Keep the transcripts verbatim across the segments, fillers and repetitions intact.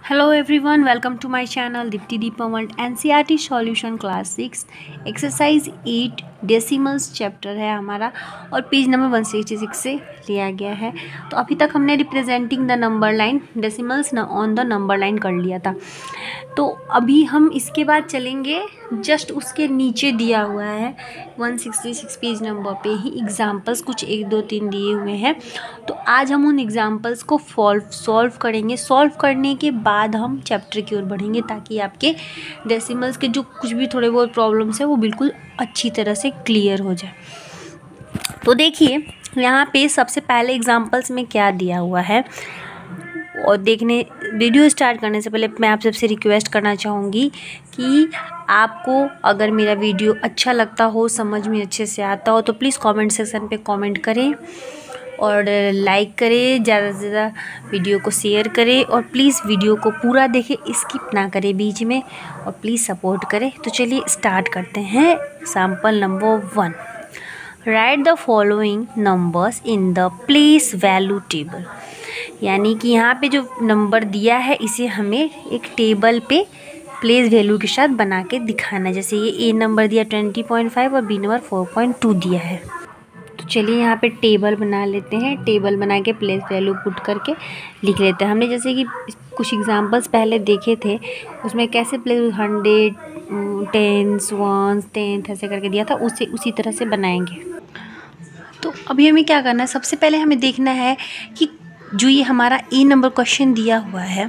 Hello everyone, welcome to my channel Dipti Deepa World N C E R T Solution Class six exercise eight decimals chapter है हमारा और page number one sixty six से लिया गया है। तो अभी तक हमने representing the number line decimals on the number line कर लिया था। तो अभी हम इसके बाद चलेंगे जस्ट उसके नीचे दिया हुआ है one sixty six page number पे ही एग्जाम्पल्स कुछ एक दो तीन दिए हुए हैं। तो आज हम उन एग्जाम्पल्स को सॉल्व सॉल्व करेंगे। सॉल्व करने के बाद हम चैप्टर की ओर बढ़ेंगे ताकि आपके डेसिमल्स के जो कुछ भी थोड़े बहुत प्रॉब्लम्स है वो बिल्कुल अच्छी तरह से क्लियर हो जाए। तो देखिए यहाँ पे सबसे पहले एग्जाम्पल्स में क्या दिया हुआ है, और देखने वीडियो स्टार्ट करने से पहले मैं आप सबसे रिक्वेस्ट करना चाहूँगी कि आपको अगर मेरा वीडियो अच्छा लगता हो, समझ में अच्छे से आता हो, तो प्लीज़ कमेंट सेक्शन पे कमेंट करें और लाइक करें, ज़्यादा से ज़्यादा वीडियो को शेयर करें और प्लीज़ वीडियो को पूरा देखें, स्किप ना करें बीच में, और प्लीज़ सपोर्ट करें। तो चलिए स्टार्ट करते हैं। Example number one, write the following numbers in the place value table. यानी कि यहाँ पे जो नंबर दिया है इसे हमें एक टेबल पे प्लेस वैल्यू के साथ बना के दिखाना है। जैसे ये ए नंबर दिया ट्वेंटी पॉइंट फाइव और B number four point two दिया है। तो चलिए यहाँ पे टेबल बना लेते हैं। टेबल बना के प्लेस वैल्यू पुट करके लिख लेते हैं। हमने जैसे कि कुछ एग्जांपल्स पहले देखे थे, उसमें कैसे place hundred, tens, ones, tenth ऐसे करके दिया था, उसे उसी तरह से बनाएंगे। तो अभी हमें क्या करना है, सबसे पहले हमें देखना है कि जो ये हमारा ए नंबर क्वेश्चन दिया हुआ है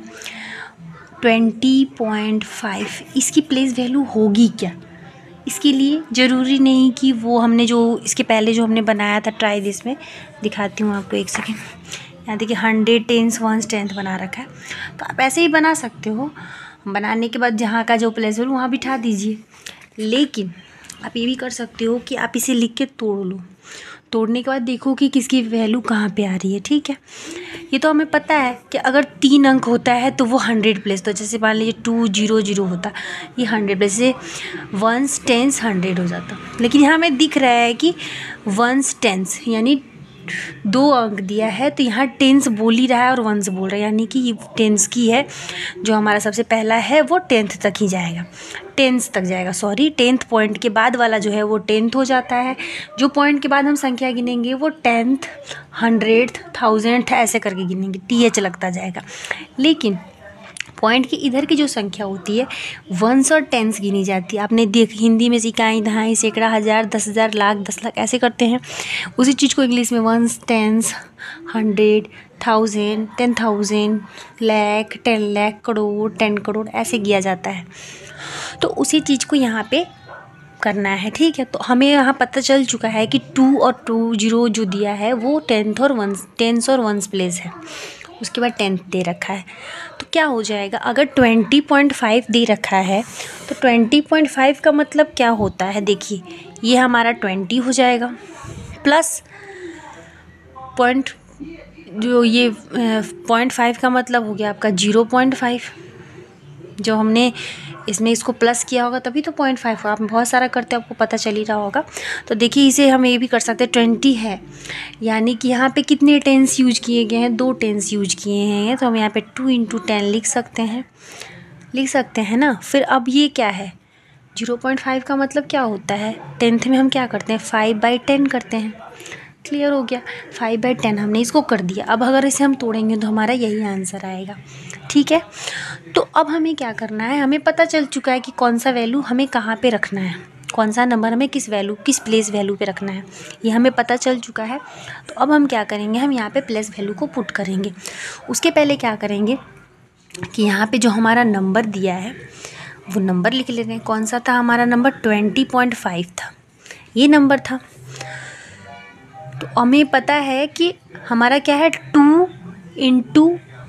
ट्वेंटी पॉइंट फाइव, इसकी प्लेस वैल्यू होगी क्या। इसके लिए ज़रूरी नहीं कि वो हमने जो इसके पहले जो हमने बनाया था, ट्राई दिस में दिखाती हूँ आपको एक सेकेंड। यहाँ देखिए हंड्रेड, टेंस, वंस, टेंथ बना रखा है, तो आप ऐसे ही बना सकते हो। बनाने के बाद जहाँ का जो प्लेस वैल्यू वहाँ बिठा दीजिए। लेकिन आप ये भी कर सकते हो कि आप इसे लिख के तोड़ लो। तोड़ने के बाद देखो कि किसकी वैल्यू कहाँ पे आ रही है। ठीक है, ये तो हमें पता है कि अगर तीन अंक होता है तो वो हंड्रेड प्लेस, तो जैसे मान लीजिए टू जीरो जीरो होता, ये हंड्रेड प्लेस से वंस टेंस हंड्रेड हो जाता। लेकिन यहाँ हमें दिख रहा है कि वंस टेंस यानी दो अंक दिया है, तो यहाँ टेंस बोल ही रहा है और वंस बोल रहा है, यानी कि ये टेंस की है। जो हमारा सबसे पहला है वो टेंथ तक ही जाएगा, टेंस तक जाएगा सॉरी। टेंथ पॉइंट के बाद वाला जो है वो टेंथ हो जाता है। जो पॉइंट के बाद हम संख्या गिनेंगे वो टेंथ, हंड्रेड, थाउजेंड ऐसे करके गिनेंगे, टी एच लगता जाएगा। लेकिन पॉइंट की इधर की जो संख्या होती है वंस और टेंस गिनी जाती है। आपने देख हिंदी में इकाई, दहाई, सैकड़ा, हज़ार, दस हज़ार, लाख, दस लाख ऐसे करते हैं। उसी चीज़ को इंग्लिश में ones, tens, hundred, thousand, ten thousand, lakh, ten lakh, crore, ten crore ऐसे किया जाता है। तो उसी चीज़ को यहाँ पे करना है। ठीक है, तो हमें यहाँ पता चल चुका है कि टू और टू जीरो जो दिया है वो टेंथ और वंस, टेंस और वंस प्लेस है। उसके बाद टेंथ दे रखा है, तो क्या हो जाएगा, अगर ट्वेंटी पॉइंट फाइव दे रखा है तो ट्वेंटी पॉइंट फाइव का मतलब क्या होता है, देखिए ये हमारा ट्वेंटी हो जाएगा प्लस पॉइंट, जो ये पॉइंट फाइव का मतलब हो गया आपका जीरो पॉइंट फाइव। जो हमने इसमें इसको प्लस किया होगा तभी तो पॉइंट फाइव होगा। आप बहुत सारा करते हैं, आपको पता चल ही रहा होगा। तो देखिए इसे हम ये भी कर सकते हैं, ट्वेंटी है यानी कि यहाँ पे कितने टेंस यूज किए गए हैं, दो टेंस यूज किए हैं, तो हम यहाँ पे टू इंटू टेन लिख सकते हैं, लिख सकते हैं ना। फिर अब ये क्या है, जीरो पॉइंट फाइव का मतलब क्या होता है, टेंथ में हम क्या करते हैं, फाइव बाई टेन करते हैं। क्लियर हो गया, फाइव बाई टेन हमने इसको कर दिया। अब अगर इसे हम तोड़ेंगे तो हमारा यही आंसर आएगा। ठीक है, तो अब हमें क्या करना है, हमें पता चल चुका है कि कौन सा वैल्यू हमें कहाँ पे रखना है, कौन सा नंबर हमें किस वैल्यू किस प्लेस वैल्यू पे रखना है, ये हमें पता चल चुका है। तो अब हम क्या करेंगे, हम यहाँ पे प्लेस वैल्यू को पुट करेंगे। उसके पहले क्या करेंगे कि यहाँ पे जो हमारा नंबर दिया है वो नंबर लिख लेते हैं। कौन सा था हमारा नंबर, ट्वेंटी पॉइंट फाइव था, ये नंबर था। तो हमें पता है कि हमारा क्या है, टू इंटू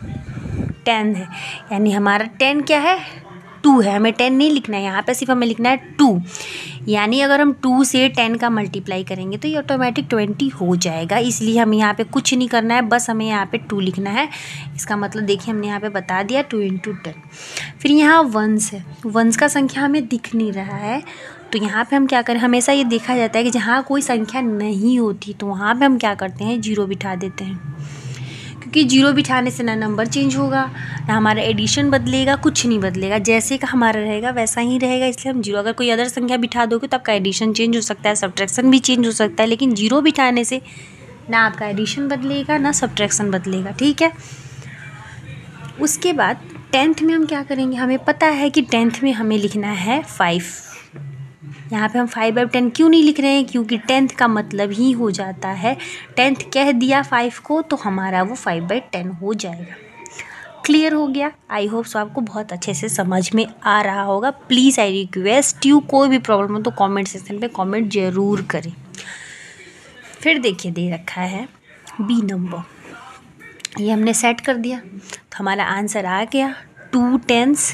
टेन है, यानी हमारा टेन क्या है, टू है। हमें टेन नहीं लिखना है यहाँ पे, सिर्फ हमें लिखना है टू। यानी अगर हम टू से टेन का मल्टीप्लाई करेंगे तो ये ऑटोमेटिक ट्वेंटी हो जाएगा। इसलिए हमें यहाँ पे कुछ नहीं करना है, बस हमें यहाँ पे टू लिखना है। इसका मतलब देखिए हमने यहाँ पे बता दिया टू इंटू टेन। फिर यहाँ वंस है, वंस का संख्या हमें दिख नहीं रहा है, तो यहाँ पे हम क्या करें, हमेशा ये देखा जाता है कि जहाँ कोई संख्या नहीं होती तो वहाँ पे हम क्या करते हैं, जीरो बिठा देते हैं। क्योंकि जीरो बिठाने से ना नंबर चेंज होगा, ना हमारा एडिशन बदलेगा, कुछ नहीं बदलेगा, जैसे का हमारा रहेगा वैसा ही रहेगा, इसलिए हम जीरो। अगर कोई अदर संख्या बिठा दोगे तो आपका एडिशन चेंज हो सकता है, सब्ट्रैक्शन भी चेंज हो सकता है, लेकिन जीरो बिठाने से ना आपका एडिशन बदलेगा ना सब्ट्रैक्शन बदलेगा, ठीक है। उसके बाद टेंथ में हम क्या करेंगे, हमें पता है कि टेंथ में हमें लिखना है फाइव। यहाँ पे हम फाइव बाई टेन क्यों नहीं लिख रहे हैं, क्योंकि टेंथ का मतलब ही हो जाता है, टेंथ कह दिया फाइव को तो हमारा वो फाइव बाई टेन हो जाएगा। क्लियर हो गया? आई होप सो आपको बहुत अच्छे से समझ में आ रहा होगा। प्लीज़ आई रिक्वेस्ट यू, कोई भी प्रॉब्लम हो तो कमेंट सेक्शन पे कमेंट ज़रूर करें। फिर देखिए दे रखा है बी नंबर, ये हमने सेट कर दिया तो हमारा आंसर आ गया टू टेंस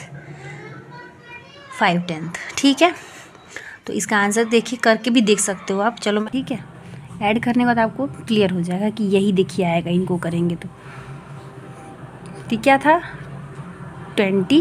फाइव टेंथ, ठीक है। तो इसका आंसर देखिए करके भी देख सकते हो आप, चलो ठीक है। ऐड करने के बाद आपको क्लियर हो जाएगा कि यही देखिए आएगा, इनको करेंगे तो ठीक क्या था ट्वेंटी,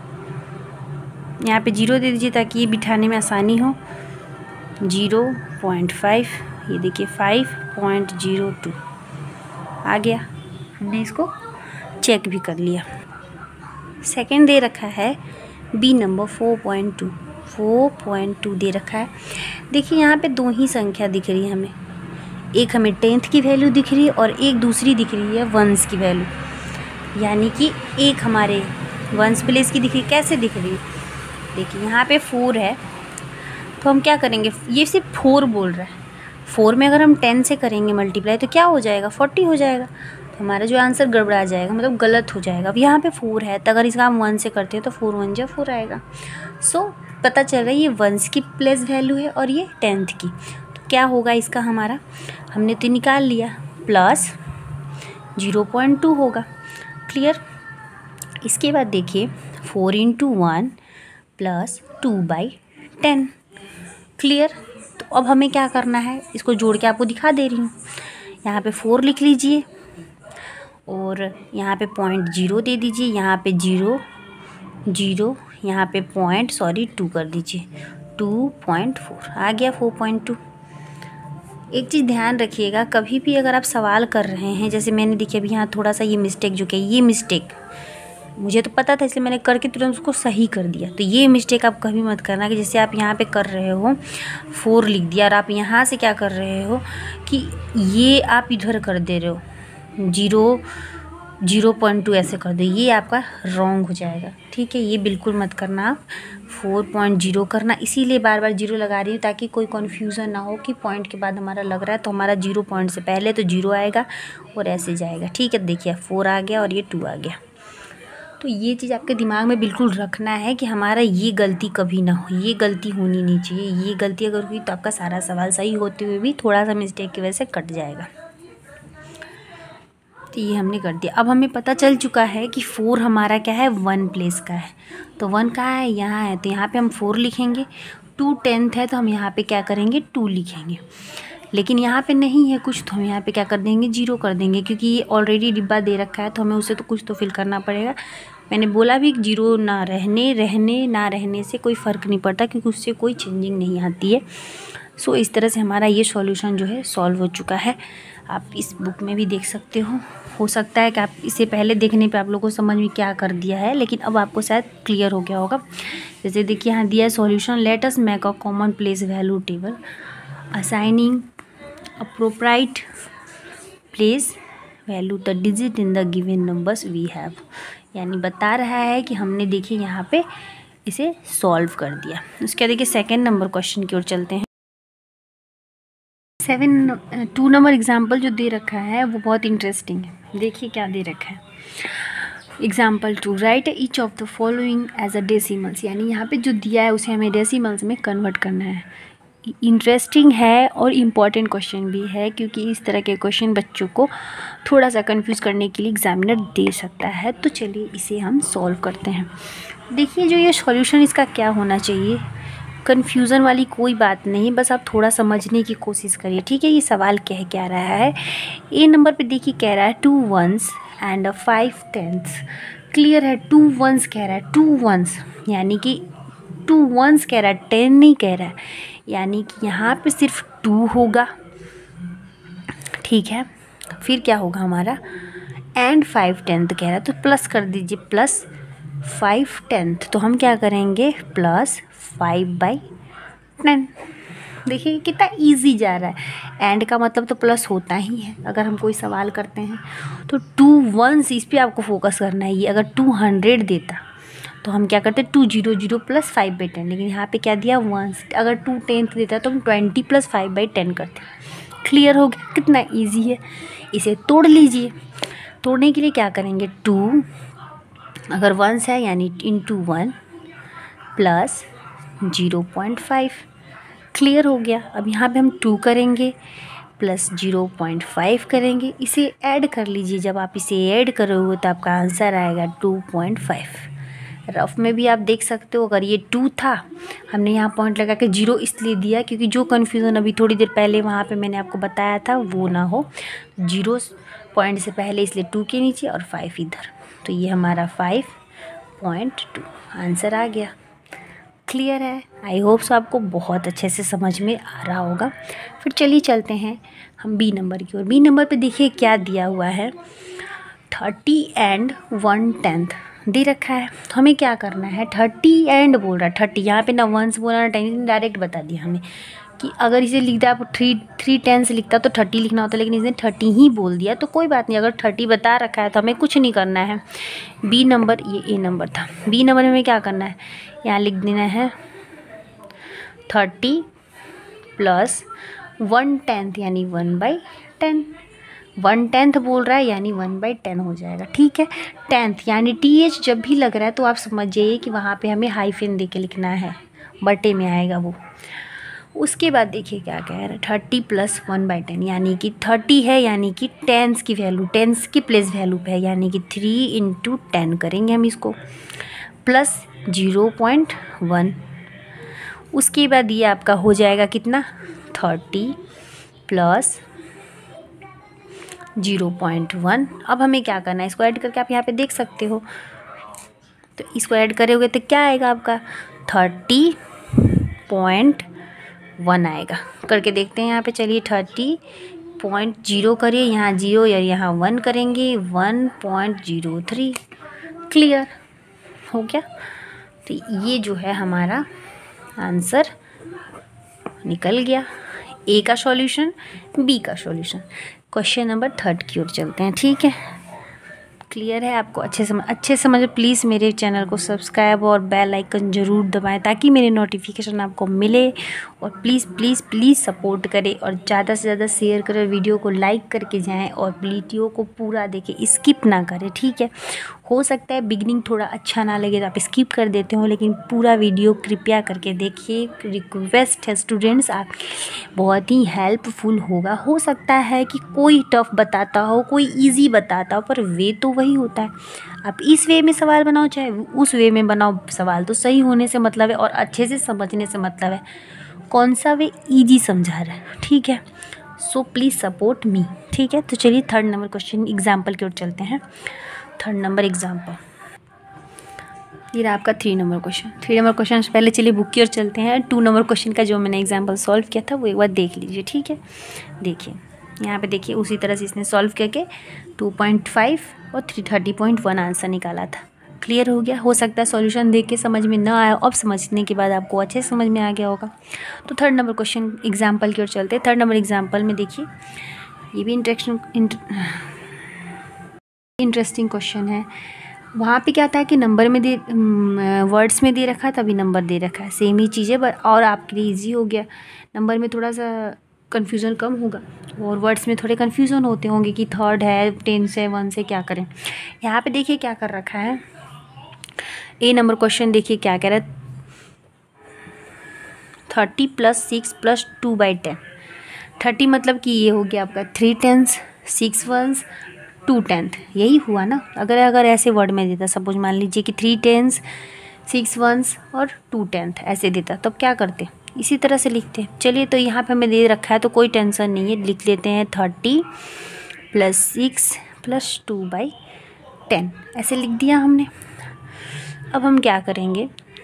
यहाँ पे जीरो दे दीजिए ताकि ये बिठाने में आसानी हो, जीरो पॉइंट फाइव, ये देखिए फाइव पॉइंट जीरो टू आ गया, हमने इसको चेक भी कर लिया। सेकंड दे रखा है B number four point two, four point two दे रखा है। देखिए यहाँ पे दो ही संख्या दिख रही है हमें, एक हमें टेंथ की वैल्यू दिख रही है और एक दूसरी दिख रही है वंस की वैल्यू, यानी कि एक हमारे वंस प्लेस की दिख रही है। कैसे दिख रही है, देखिए यहाँ पे फोर है तो हम क्या करेंगे, ये सिर्फ फोर बोल रहा है, फोर में अगर हम टेन से करेंगे मल्टीप्लाई तो क्या हो जाएगा, फोर्टी हो जाएगा, तो हमारा जो आंसर गड़बड़ा जाएगा, मतलब गलत हो जाएगा। अब यहाँ पे फोर है तो अगर इसका हम वन से करते हैं तो फोर वन जा फोर आएगा। सो so, पता चल रहा है ये वंस की प्लेस वैल्यू है और ये टेंथ की, तो क्या होगा इसका, हमारा हमने तो निकाल लिया, प्लस जीरो पॉइंट टू होगा। क्लियर? इसके बाद देखिए four into one plus two by ten. Clear? तो अब हमें क्या करना है, इसको जोड़ के आपको दिखा दे रही हूँ। यहाँ पे फोर लिख लीजिए और यहाँ पे पॉइंट जीरो दे दीजिए, यहाँ पे जीरो जीरो, यहाँ पे पॉइंट सॉरी टू कर दीजिए, टू पॉइंट फोर आ गया फोर पॉइंट टू। एक चीज़ ध्यान रखिएगा, कभी भी अगर आप सवाल कर रहे हैं, जैसे मैंने देखिए अभी यहाँ थोड़ा सा ये मिस्टेक जो कि ये मिस्टेक मुझे तो पता था इसलिए मैंने करके तुरंत उसको सही कर दिया, तो ये मिस्टेक आप कभी मत करना कि जैसे आप यहाँ पे कर रहे हो फोर लिख दिया और आप यहाँ से क्या कर रहे हो कि ये आप इधर कर दे रहे हो जीरो जीरो पॉइंट टू ऐसे कर दो, ये आपका रॉन्ग हो जाएगा, ठीक है। ये बिल्कुल मत करना, आप फोर पॉइंट जीरो करना, इसीलिए बार बार जीरो लगा रही हूँ ताकि कोई कन्फ्यूज़न ना हो कि पॉइंट के बाद हमारा लग रहा है तो हमारा जीरो पॉइंट से पहले तो जीरो आएगा और ऐसे जाएगा, ठीक है। देखिए फोर आ गया और ये टू आ गया, तो ये चीज़ आपके दिमाग में बिल्कुल रखना है कि हमारा ये गलती कभी ना हो, ये गलती होनी नहीं चाहिए। ये गलती अगर हुई तो आपका सारा सवाल सही होते हुए भी थोड़ा सा मिस्टेक की वजह से कट जाएगा। तो ये हमने कर दिया। अब हमें पता चल चुका है कि फोर हमारा क्या है, वन प्लेस का है, तो वन कहाँ है, यहाँ है, तो यहाँ पे हम फोर लिखेंगे। टू टेंथ है तो हम यहाँ पे क्या करेंगे, टू लिखेंगे, लेकिन यहाँ पे नहीं है कुछ तो हम यहाँ पे क्या कर देंगे, जीरो कर देंगे, क्योंकि ये ऑलरेडी डिब्बा दे रखा है तो हमें उसे तो कुछ तो फिल करना पड़ेगा। मैंने बोला भी जीरो ना रहने रहने ना रहने से कोई फ़र्क नहीं पड़ता, क्योंकि उससे कोई चेंजिंग नहीं आती है। सो इस तरह से हमारा ये सॉल्यूशन जो है सॉल्व हो चुका है। आप इस बुक में भी देख सकते हो हो सकता है कि आप इसे पहले देखने पे आप लोगों को समझ में क्या कर दिया है, लेकिन अब आपको शायद क्लियर हो गया होगा। जैसे देखिए यहाँ दिया है solution, let us make a common place value table assigning appropriate place value the digit in the given numbers we have, यानी बता रहा है कि हमने देखिए यहाँ पे इसे सॉल्व कर दिया। उसके बाद देखिए सेकेंड नंबर क्वेश्चन की ओर चलते हैं। सेवन टू नंबर एग्जाम्पल जो दे रखा है वो बहुत इंटरेस्टिंग है। देखिए क्या दे रखा है, example two, write each of the following as a decimals, यानी यहाँ पे जो दिया है उसे हमें डेसिमल्स में कन्वर्ट करना है। इंटरेस्टिंग है और इम्पॉर्टेंट क्वेश्चन भी है, क्योंकि इस तरह के क्वेश्चन बच्चों को थोड़ा सा कंफ्यूज करने के लिए एग्जामिनर दे सकता है। तो चलिए इसे हम सॉल्व करते हैं। देखिए जो ये सॉल्यूशन इसका क्या होना चाहिए, कन्फ्यूज़न वाली कोई बात नहीं, बस आप थोड़ा समझने की कोशिश करिए, ठीक है। ये सवाल कह क्या रहा है, ए नंबर पे देखिए कह रहा है two ones and five tenths. Clear है, टू वंस कह रहा है, टू वंस यानी कि टू वंस कह रहा है, टेन नहीं कह रहा है, यानी कि यहाँ पे सिर्फ टू होगा, ठीक है। फिर क्या होगा हमारा एंड फाइव टेंथ कह रहा है तो प्लस कर दीजिए, प्लस फाइव टेंथ। तो हम क्या करेंगे, प्लस फाइव बाई टेन। देखिए कितना इजी जा रहा है। एंड का मतलब तो प्लस होता ही है अगर हम कोई सवाल करते हैं। तो टू वंस, इस पे आपको फोकस करना है। ये अगर टू हंड्रेड देता तो हम क्या करते, two zero zero plus five by ten. लेकिन यहाँ पे क्या दिया, वंस। अगर टू टेंथ देता तो हम twenty plus five by ten करते। क्लियर हो गया, कितना ईजी है। इसे तोड़ लीजिए। तोड़ने के लिए क्या करेंगे, टू अगर वंस है यानी into one plus zero point five. Clear हो गया। अब यहाँ पे हम टू करेंगे प्लस जीरो पॉइंट फाइव करेंगे, इसे ऐड कर लीजिए। जब आप इसे ऐड करोगे तो आपका आंसर आएगा टू पॉइंट फाइव। रफ में भी आप देख सकते हो, अगर ये टू था, हमने यहाँ पॉइंट लगा के जीरो इसलिए दिया क्योंकि जो कन्फ्यूज़न अभी थोड़ी देर पहले वहाँ पे मैंने आपको बताया था वो ना हो। जीरो पॉइंट से पहले इसलिए टू के नीचे और फाइव इधर। तो ये हमारा फाइव पॉइंट टू आंसर आ गया। क्लियर है। आई होप सो आपको बहुत अच्छे से समझ में आ रहा होगा। फिर चलिए चलते हैं हम बी नंबर की ओर। बी नंबर पे देखिए क्या दिया हुआ है, थर्टी एंड वन टेंथ दे रखा है। तो हमें क्या करना है, थर्टी एंड बोल रहा है, थर्टी यहाँ पे ना वंस बोला ना टेन, डायरेक्ट बता दिया हमें कि अगर इसे लिखता आप थ्री थ्री टेन से लिखता तो थर्टी लिखना होता, लेकिन इसने थर्टी ही बोल दिया। तो कोई बात नहीं, अगर थर्टी बता रखा है तो हमें कुछ नहीं करना है। बी नंबर, ये ए नंबर था। बी नंबर में हमें क्या करना है, यहाँ लिख देना है थर्टी प्लस वन टेंथ यानी one by ten. One tenth बोल रहा है यानी वन बाई टेन हो जाएगा। ठीक है। टेंथ यानी टी एच जब भी लग रहा है तो आप समझ जाइए कि वहाँ पे हमें हाइफिन दे के लिखना है, बटे में आएगा वो। उसके बाद देखिए क्या कह रहा है, thirty plus one by ten यानी कि थर्टी है यानी कि टेंस की वैल्यू, टेंस की प्लेस वैल्यू पे है यानी कि थ्री इंटू टेन करेंगे हम इसको, प्लस जीरो पॉइंट वन। उसके बाद ये आपका हो जाएगा कितना, thirty plus zero point one. अब हमें क्या करना है, इसको ऐड करके आप यहाँ पे देख सकते हो। तो इसको ऐड करोगे तो क्या आएगा आपका, थर्टी पॉइंट वन आएगा। करके देखते हैं यहाँ पे। चलिए थर्टी पॉइंट जीरो करिए, यहाँ जीरो या यहाँ वन करेंगे, one point zero three. Clear हो गया। तो ये जो है हमारा आंसर निकल गया। ए का सॉल्यूशन, बी का सॉल्यूशन। क्वेश्चन नंबर थर्ड की ओर चलते हैं। ठीक है, क्लियर है आपको, अच्छे समझ अच्छे समझ प्लीज़ मेरे चैनल को सब्सक्राइब और बेल आइकन ज़रूर दबाएं ताकि मेरे नोटिफिकेशन आपको मिले। और प्लीज़ प्लीज़ प्लीज़ सपोर्ट करें और ज़्यादा से ज़्यादा शेयर करें, वीडियो को लाइक करके जाएं और वीडियो को पूरा देखें, स्किप ना करें। ठीक है। हो सकता है बिगनिंग थोड़ा अच्छा ना लगे तो आप स्किप कर देते हो, लेकिन पूरा वीडियो कृपया करके देखिए। रिक्वेस्ट है स्टूडेंट्स, आप बहुत ही हेल्पफुल होगा। हो सकता है कि कोई टफ बताता हो, कोई इजी बताता हो, पर वे तो वही होता है। आप इस वे में सवाल बनाओ चाहे उस वे में बनाओ, सवाल तो सही होने से मतलब है और अच्छे से समझने से मतलब है। कौन सा वे ईजी समझा रहा है। ठीक है। So please support me. ठीक है। तो चलिए थर्ड नंबर क्वेश्चन एग्जाम्पल की ओर चलते हैं। थर्ड नंबर एग्जाम्पल, ये रहा आपका three number question. Three number question से पहले चलिए बुक की ओर चलते हैं। टू नंबर क्वेश्चन का जो मैंने एग्जाम्पल सॉल्व किया था वो एक बार देख लीजिए। ठीक है। देखिए यहाँ पे देखिए उसी तरह से इसने सॉल्व करके टू पॉइंट फाइव और three thirty point one answer निकाला था। क्लियर हो गया। हो सकता है सॉल्यूशन देख के समझ में ना आया, अब समझने के बाद आपको अच्छे समझ में आ गया होगा। तो थर्ड नंबर क्वेश्चन एग्जाम्पल की ओर चलते हैं। थर्ड नंबर एग्जाम्पल में देखिए ये भी इंटरेक्शन इंटरेस्टिंग क्वेश्चन है। वहाँ पे क्या था कि नंबर में दे वर्ड्स में दे रखा है, तभी नंबर दे रखा है, सेम ही चीज़ें, और आपके लिए ईजी हो गया। नंबर में थोड़ा सा कन्फ्यूज़न कम होगा और वर्ड्स में थोड़े कन्फ्यूज़न होते होंगे कि थर्ड है, टेन से, वन से क्या करें। यहाँ पे देखिए क्या कर रखा है। ए नंबर क्वेश्चन देखिए क्या कह रहा है, thirty plus six plus two by ten. Thirty मतलब कि ये हो गया आपका three tens, six ones, two tenth, यही हुआ ना। अगर अगर ऐसे वर्ड में देता, सपोज मान लीजिए कि थ्री टेंस, सिक्स वंस और टू टेंथ ऐसे देता, तब क्या करते, इसी तरह से लिखते। चलिए तो यहाँ पे हमें दे रखा है तो कोई टेंशन नहीं है, लिख लेते हैं thirty plus six plus two by ten, ऐसे लिख दिया हमने। अब हम क्या करेंगे,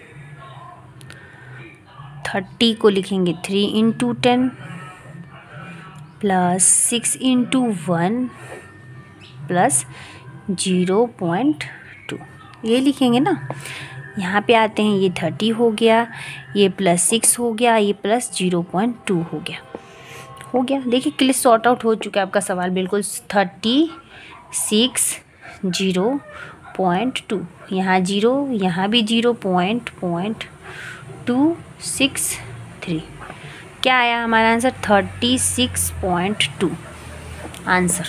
थर्टी को लिखेंगे three into ten plus six into one plus zero point two, ये लिखेंगे ना। यहाँ पे आते हैं, ये थर्टी हो गया, ये प्लस सिक्स हो गया, ये प्लस ज़ीरो पॉइंट टू हो गया। हो गया, देखिए क्लियर सॉर्ट आउट हो चुका है आपका सवाल बिल्कुल। Thirty six zero point two, यहाँ जीरो, यहाँ भी zero, point point two six three. क्या आया हमारा answer? Thirty six point two answer.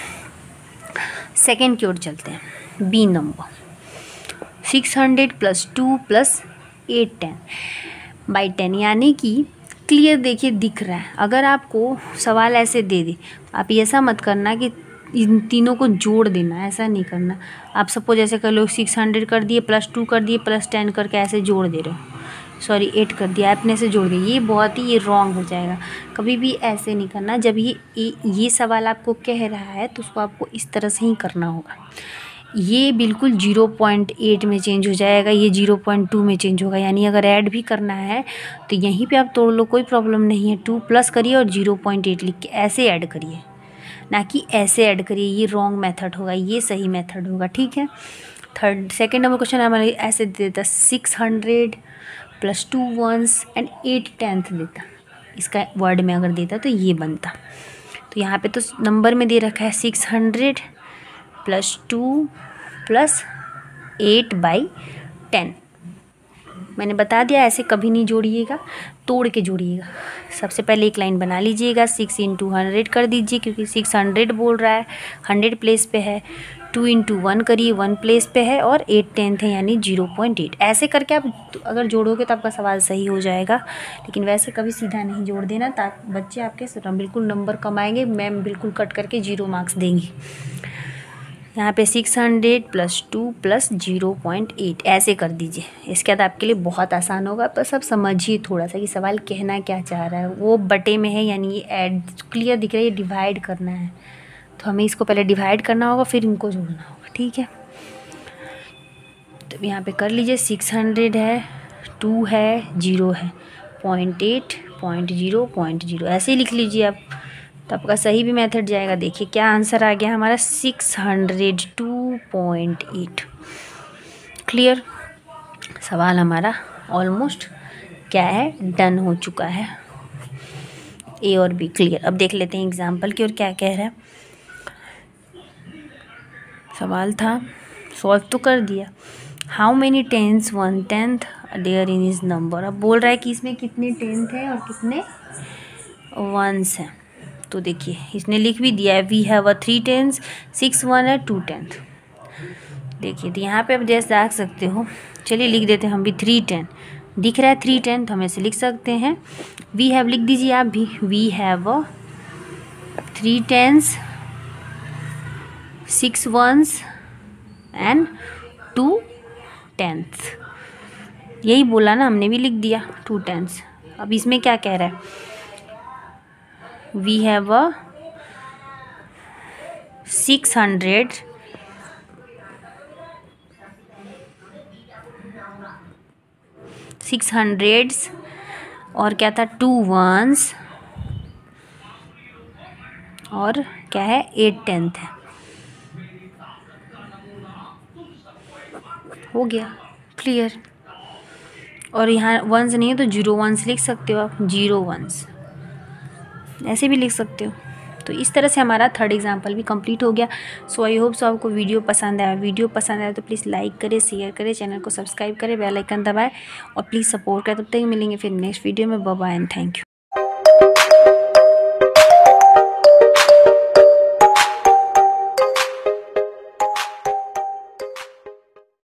Second की ओर चलते हैं। B number, six hundred plus two plus eight ten by ten, यानी कि क्लियर देखिए दिख रहा है। अगर आपको सवाल ऐसे दे दे, आप ऐसा मत करना कि इन तीनों को जोड़ देना, ऐसा नहीं करना। आप सपोज ऐसे कर लो, सिक्स हंड्रेड कर दिए प्लस टू कर दिए प्लस टेन करके ऐसे जोड़ दे रहे हो, सॉरी एट कर दिया आपने, से जोड़ दिया, ये बहुत ही ये रॉन्ग हो जाएगा। कभी भी ऐसे नहीं करना। जब ये ये सवाल आपको कह रहा है तो उसको आपको इस तरह से ही करना होगा। ये बिल्कुल ज़ीरो पॉइंट एट में चेंज हो जाएगा, ये ज़ीरो पॉइंट टू में चेंज होगा। यानी अगर ऐड भी करना है तो यहीं पे आप तोड़ लो, कोई प्रॉब्लम नहीं है। टू प्लस करिए और ज़ीरो पॉइंट एट लिख के ऐसे ऐड करिए, ना कि ऐसे ऐड करिए। ये रॉन्ग मेथड होगा, ये सही मेथड होगा, ठीक है। थर्ड सेकेंड नंबर क्वेश्चन हमारे ऐसे देता, six hundred plus two ones and eight tenth देता। इसका वर्ड में अगर देता तो ये बनता। तो यहाँ पे तो नंबर में दे रखा है six hundred plus two plus eight by ten. मैंने बता दिया ऐसे कभी नहीं जोड़िएगा, तोड़ के जोड़िएगा। सबसे पहले एक लाइन बना लीजिएगा, सिक्स इंटू हंड्रेड कर दीजिए, क्योंकि सिक्स हंड्रेड बोल रहा है, हंड्रेड प्लेस पे है। टू इंटू वन करिए, वन प्लेस पे है, और एट टेंथ है यानी ज़ीरो पॉइंट एट। ऐसे करके आप अगर जोड़ोगे तो आपका सवाल सही हो जाएगा, लेकिन वैसे कभी सीधा नहीं जोड़ देना, ताकि बच्चे आपके बिल्कुल नंबर कम आएंगे, मैम बिल्कुल कट करके जीरो मार्क्स देंगी। यहाँ पे six hundred plus two plus zero point eight ऐसे कर दीजिए। इसके बाद आपके लिए बहुत आसान होगा, बस आप समझिए थोड़ा सा कि सवाल कहना क्या चाह रहा है। वो बटे में है यानी ये ऐड क्लियर दिख रहा है, ये डिवाइड करना है, तो हमें इसको पहले डिवाइड करना होगा फिर इनको जोड़ना होगा, ठीक है। तो यहाँ पे कर लीजिए, सिक्स हंड्रेड है, टू है, जीरो है, point eight, point zero, point zero, ऐसे ही लिख लीजिए आप, तो आपका सही भी मेथड जाएगा। देखिए क्या आंसर आ गया हमारा, six hundred two point eight. Clear, सवाल हमारा ऑलमोस्ट क्या है, डन हो चुका है। ए और बी क्लियर। अब देख लेते हैं एग्जाम्पल की और क्या कह रहा है। सवाल था, सॉल्व तो कर दिया। How many tens one tenth there in is number. अब बोल रहा है कि इसमें कितने टेंथ हैं और कितने वंस हैं। तो देखिए इसने लिख भी दिया है, we have a three tens, six one है, टू टेंथ। देखिए तो यहाँ पे आप जैसे देख सकते हो, चलिए लिख देते हैं हम भी, थ्री टेन दिख रहा है, थ्री टेंथ हम ऐसे लिख सकते हैं। वी हैव लिख दीजिए आप भी, we have a three tens, six ones and two tenth. यही बोला ना, हमने भी लिख दिया टू टेंस। अब इसमें क्या कह रहा है, we have a six hundred six hundreds और क्या था, टू वंस और क्या है, एट टेंथ है। हो गया क्लियर। और यहाँ वंस नहीं है तो जीरो वंस लिख सकते हो आप, जीरो वंस ऐसे भी लिख सकते हो। तो इस तरह से हमारा थर्ड एग्जाम्पल भी कंप्लीट हो गया। सो आई होप सो आपको वीडियो पसंद आया। वीडियो पसंद आया तो प्लीज़ लाइक करें, शेयर करें, चैनल को सब्सक्राइब करें, बेल आइकन दबाएं और प्लीज़ सपोर्ट करें। तब तक मिलेंगे फिर नेक्स्ट वीडियो में। Bye bye and thank you.